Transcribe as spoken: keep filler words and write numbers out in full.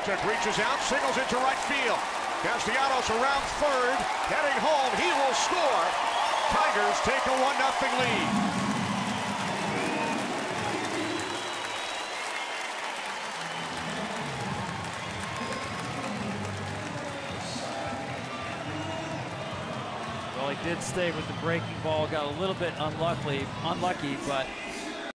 Mahtook reaches out, signals into right field. Castellanos around third, heading home. He will score. Tigers take a one nothing lead. Well, he did stay with the breaking ball, got a little bit unlucky, unlucky, but